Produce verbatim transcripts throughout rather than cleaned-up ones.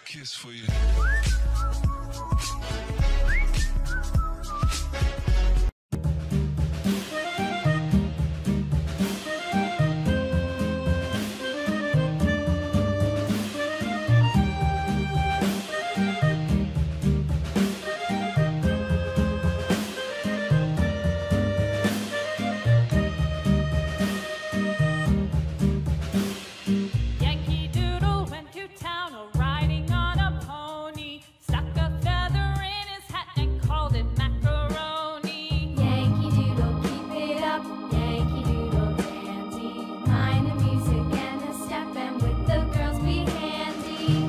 kiss for you. Yankee Doodle went to town a-riding on a pony, stuck a feather in his hat and called it macaroni. Yankee Doodle, keep it up, Yankee Doodle dandy. Mind the music and the step, and with the girls be handy.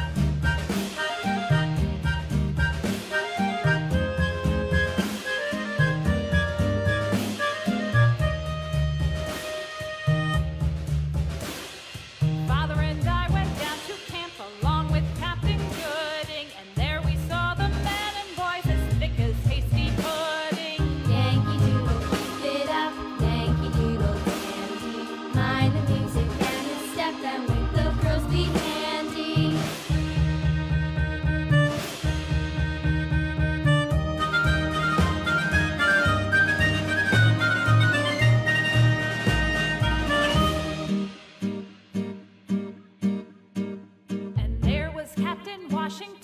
Father and I went down to camp along with Captain Gooding, and there we saw the men and boys as thick as hasty pudding. Yankee Doodle, keep it up, Yankee Doodle dandy. Mind the music and the step, and with the girls be handy. And there was Captain Washington